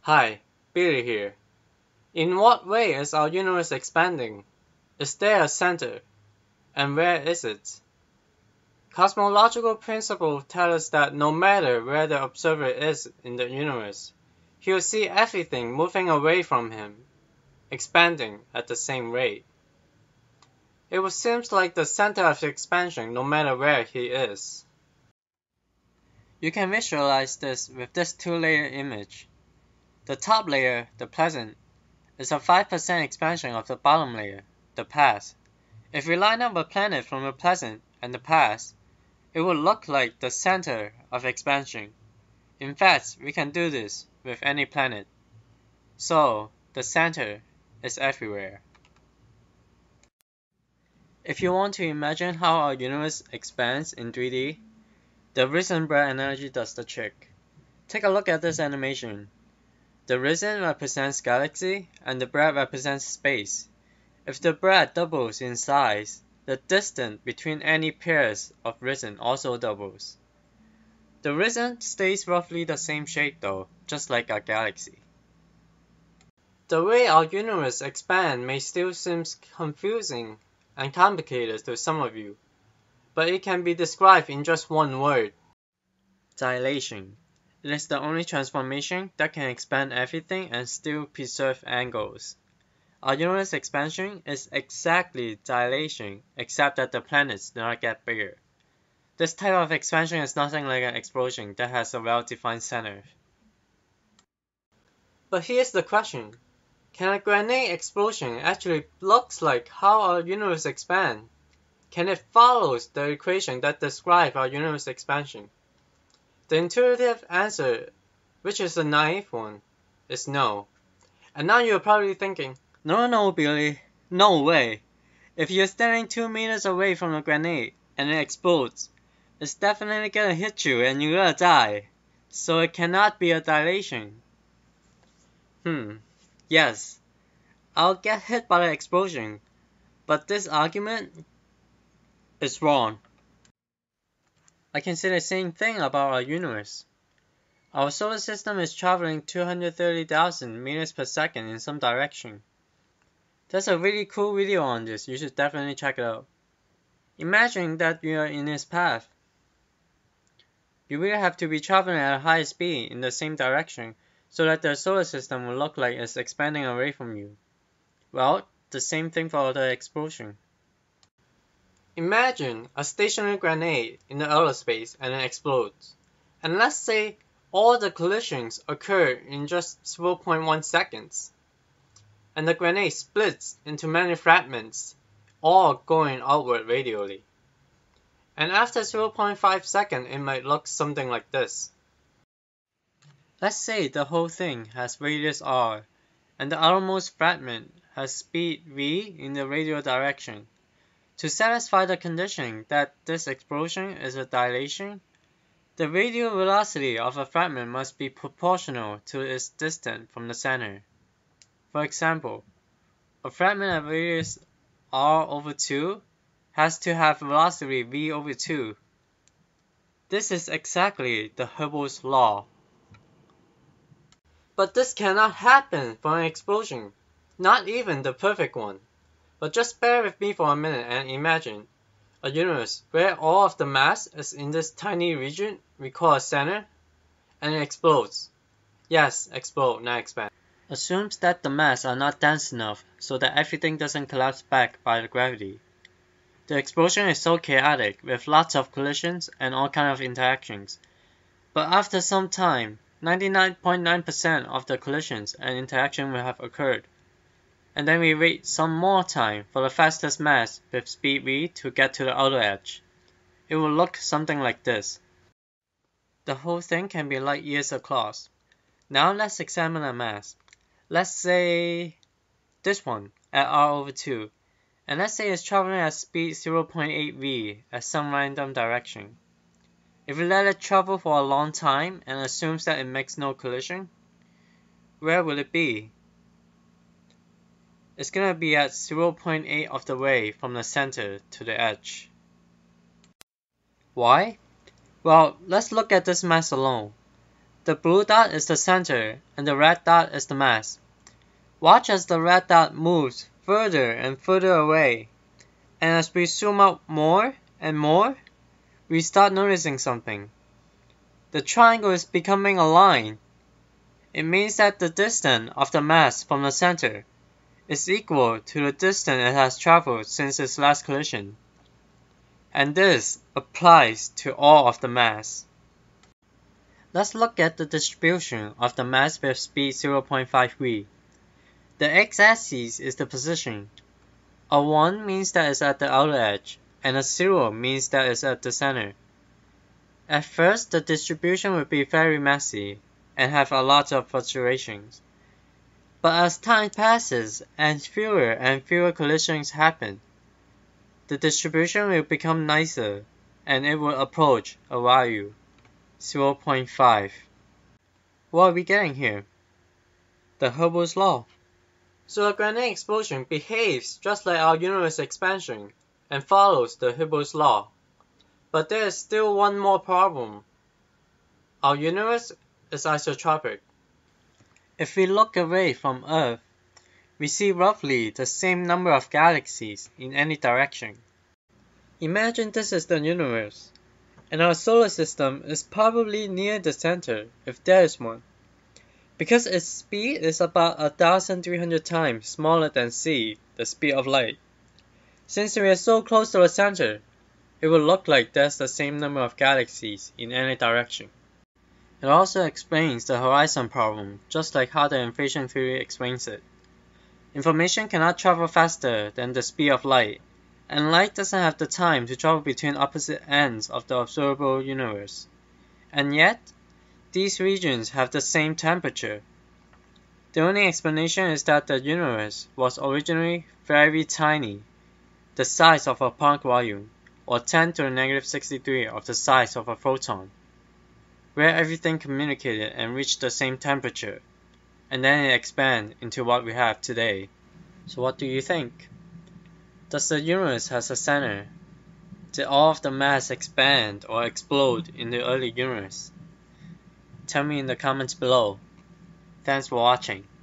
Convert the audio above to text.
Hi, Billy here. In what way is our universe expanding? Is there a center? And where is it? Cosmological principles tell us that no matter where the observer is in the universe, he will see everything moving away from him, expanding at the same rate. It would seem like the center of expansion no matter where he is. You can visualize this with this two-layer image. The top layer, the present, is a 5% expansion of the bottom layer, the past. If we line up a planet from the present and the past, it would look like the center of expansion. In fact, we can do this with any planet. So, the center is everywhere. If you want to imagine how our universe expands in 3D, the resin bread analogy does the trick. Take a look at this animation. The resin represents galaxy and the bread represents space. If the bread doubles in size, the distance between any pairs of resin also doubles. The resin stays roughly the same shape though, just like a galaxy. The way our universe expands may still seem confusing and complicated to some of you, but it can be described in just one word: dilation. It is the only transformation that can expand everything and still preserve angles. Our universe expansion is exactly dilation, except that the planets do not get bigger. This type of expansion is nothing like an explosion that has a well-defined center. But here's the question. Can a grenade explosion actually look like how our universe expands? Can it follow the equation that describes our universe expansion? The intuitive answer, which is a naive one, is no. And now you're probably thinking, No, Billy, no way. If you're standing 2 meters away from a grenade and it explodes, it's definitely gonna hit you and you're gonna die. So it cannot be a dilation. Yes, I'll get hit by the explosion, but this argument is wrong. I can say the same thing about our universe. Our solar system is traveling 230,000 meters per second in some direction. There's a really cool video on this, you should definitely check it out. Imagine that you are in its path. You really have to be traveling at a high speed in the same direction so that the solar system will look like it's expanding away from you. Well, the same thing for the explosion. Imagine a stationary grenade in the outer space and it explodes. And let's say all the collisions occur in just 0.1 seconds. And the grenade splits into many fragments, all going outward radially. And after 0.5 seconds, it might look something like this. Let's say the whole thing has radius r, and the outermost fragment has speed v in the radial direction. To satisfy the condition that this explosion is a dilation, the radial velocity of a fragment must be proportional to its distance from the center. For example, a fragment of radius r over 2 has to have velocity v over 2. This is exactly the Hubble's law. But this cannot happen for an explosion, not even the perfect one. But just bear with me for a minute and imagine a universe where all of the mass is in this tiny region we call a center, and it explodes. Yes, explode, not expand. Assumes that the mass are not dense enough so that everything doesn't collapse back by the gravity. The explosion is so chaotic with lots of collisions and all kinds of interactions. But after some time, 99.9% of the collisions and interaction will have occurred. And then we wait some more time for the fastest mass with speed v to get to the outer edge. It will look something like this. The whole thing can be light years across. Now let's examine a mass. Let's say this one at r over 2. And let's say it's traveling at speed 0.8 v at some random direction. If we let it travel for a long time and assumes that it makes no collision, where will it be? It's gonna be at 0.8 of the way from the center to the edge. Why? Well, let's look at this mass alone. The blue dot is the center, and the red dot is the mass. Watch as the red dot moves further and further away, and as we zoom out more and more, we start noticing something. The triangle is becoming a line. It means that the distance of the mass from the center is equal to the distance it has traveled since its last collision. And this applies to all of the mass. Let's look at the distribution of the mass with speed 0.5 v. The x-axis is the position. A 1 means that it's at the outer edge, and a 0 means that it's at the center. At first, the distribution will be very messy and have a lot of fluctuations. But as time passes and fewer collisions happen, the distribution will become nicer and it will approach a value 0.5. What are we getting here? The Hubble's law. So a grenade explosion behaves just like our universe expansion and follows the Hubble's law. But there is still one more problem. Our universe is isotropic. If we look away from Earth, we see roughly the same number of galaxies in any direction. Imagine this is the universe, and our solar system is probably near the center if there is one. Because its speed is about 1,300 times smaller than c, the speed of light. Since we are so close to the center, it will look like there's the same number of galaxies in any direction. It also explains the horizon problem, just like how the inflation theory explains it. Information cannot travel faster than the speed of light, and light doesn't have the time to travel between opposite ends of the observable universe. And yet, these regions have the same temperature. The only explanation is that the universe was originally very tiny, the size of a Planck volume, or 10 to the negative 63 of the size of a photon, where everything communicated and reached the same temperature, and then it expanded into what we have today. So what do you think? Does the universe have a center? Did all of the mass expand or explode in the early universe? Tell me in the comments below. Thanks for watching.